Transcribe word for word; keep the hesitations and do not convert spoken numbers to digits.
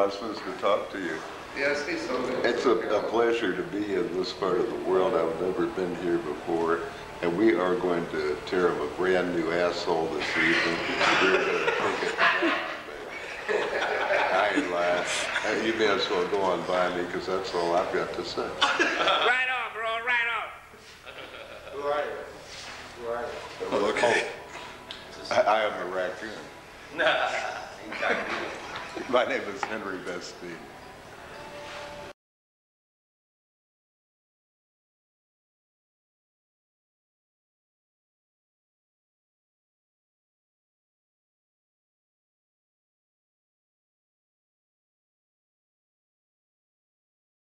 I supposed to talk to you? Yes, he's so good. It's a, a pleasure to be in this part of the world. I've never been here before, and we are going to tear him a brand new asshole this evening. We're going to take it down, baby. I ain't lying. You may as well go on by me, because that's all I've got to say. Right on, bro, right on. Who are you? Who are you? Oh, okay. I, I am a raccoon. Nah. My name is Henry Vestine.